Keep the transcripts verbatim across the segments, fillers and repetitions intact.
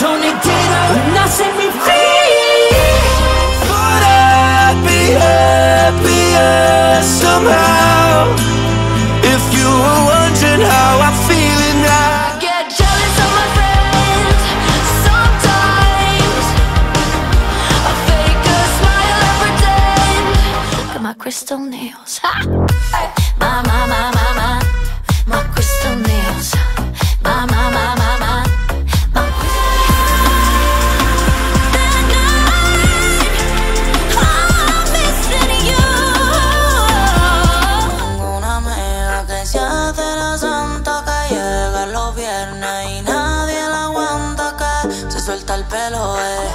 Tony Data, now set me free. But I'd be happier somehow if you were wondering how I'm feeling now. Get jealous of my friends sometimes. I fake a smile and pretend. Look at my crystal nails. Ha! My, my, my, my, my, my crystal nails. My, my, my, my, my, my that night, I'm missing you. Tengo una amiga que se hace la santa, que llega los viernes y nadie la aguanta, que se suelta el pelo, eh.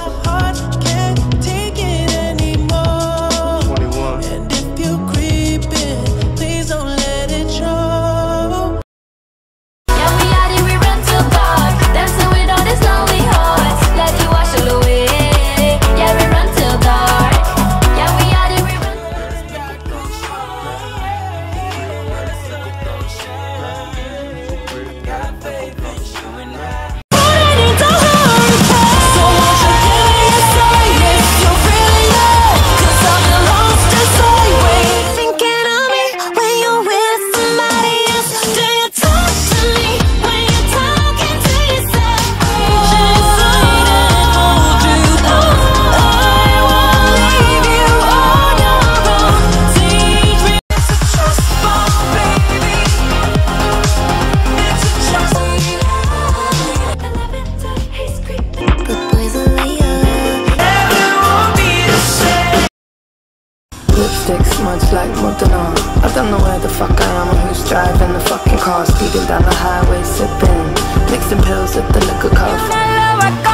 Smudged like Modena. I don't know where the fuck I am or who's driving the fucking car. Speeding down the highway, sipping, mixing pills with the liquor cup.